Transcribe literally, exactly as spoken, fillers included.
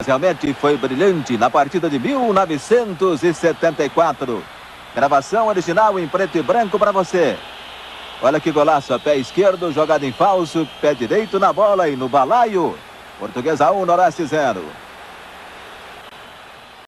Realmente foi brilhante na partida de mil novecentos e setenta e quatro. Gravação original em preto e branco para você. Olha que golaço, pé esquerdo, jogada em falso, pé direito na bola e no balaio. Portuguesa um, Noroeste zero.